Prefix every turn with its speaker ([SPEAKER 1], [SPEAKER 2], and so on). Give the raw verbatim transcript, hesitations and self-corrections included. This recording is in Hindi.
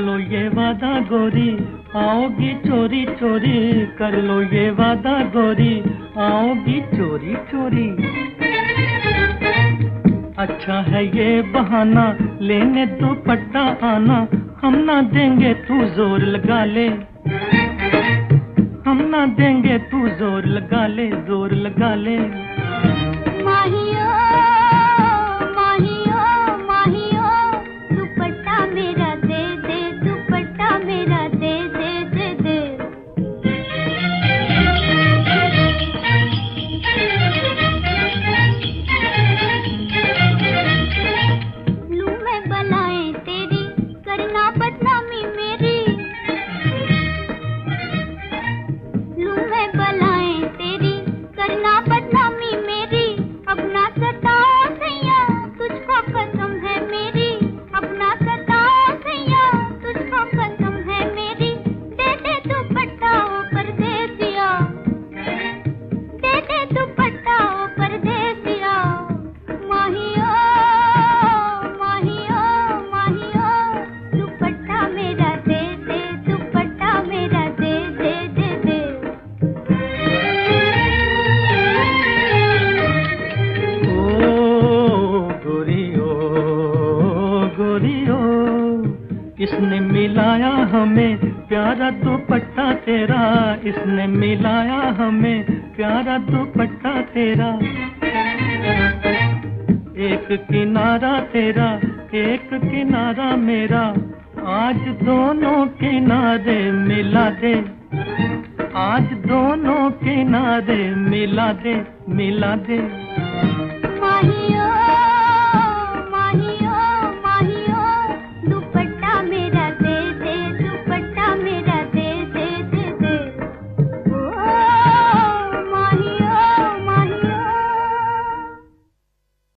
[SPEAKER 1] लो ये वादा गोरी, आओगी चोरी चोरी, कर लो ये वादा गोरी, आओगी चोरी चोरी। अच्छा है ये बहाना, लेने दुपट्टा आना, हम ना देंगे तू जोर लगा ले, हम ना देंगे तू जोर लगा ले, जोर लगा ले।
[SPEAKER 2] माहियो माहियो माहियो, दुपट्टा मेरा दे दे, दुपट्टा मेरा दे दे दे दे। लूं मैं बलाएं तेरी, करना बदनामी मेरी, लूं मैं बलाएं तेरी, करना बदनामी मेरी। अपना सताओ सैया, तुझको कसम है मेरी, अपना सताओ सैया, तुझको कसम है मेरी। दे दे दुपट्टा ओ परदेसिया, दे दे दुपट्टा ओ परदेसिया। माहियो माहियो माहियो, दुपट्टा मेरा दे दे, दुपट्टा मेरा दे दे दे दे।
[SPEAKER 1] इसने मिलाया हमें प्यारा दुपट्टा तेरा, इसने मिलाया हमें प्यारा दुपट्टा तेरा। एक किनारा तेरा, एक किनारा मेरा, आज दोनों किनारे मिला दे, आज दोनों किनारे मिला दे, मिला दे।